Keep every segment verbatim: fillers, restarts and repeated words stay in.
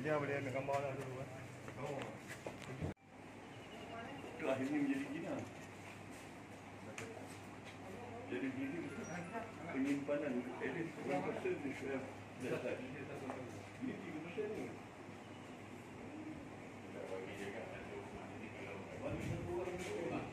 Dia boleh ambil gambar lah dulu kan. Oh. Itu akhirnya menjadi gini lah. Jadi gini penyimpanan edit berapa persen di share data. Ini tiga persen ni. Tak bagi dia kan. Bagi satu orang tu lah.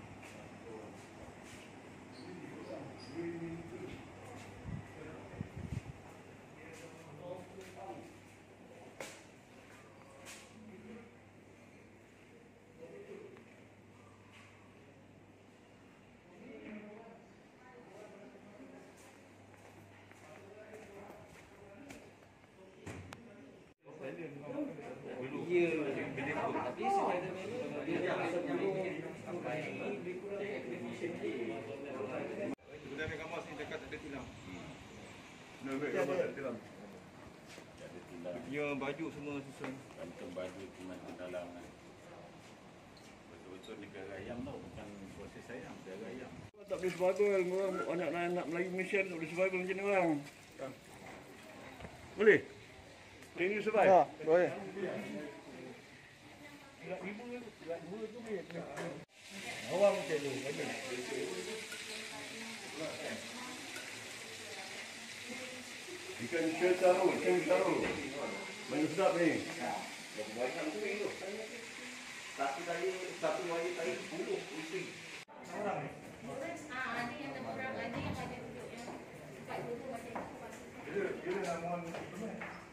Ya, tapi sebenarnya dia masuk nyambung sampai lebih kurang activation ni. Kita ambil gambar sini dekat ada tilam. Nak ambil gambar tak tilam. Ada tilam. Dia baju semua susun. Kantung baju cuma dalam kan. Betul-betul negara ayam tau, bukan proses ayam, negara ayam. Tak boleh survival, orang anak-anak Melayu Malaysia tak boleh survival macam ni orang. Boleh? Can you survive? Ya, boleh. Awang macam ni, lagi. Ikan syetaru, ikan syetaru. Mana sedap ni? Satu kali, satu kali kali sepuluh isi. Ah, ada yang terkurang, ada yang ada duduk yang dekat dulu macam tu. Dia dia nak mohon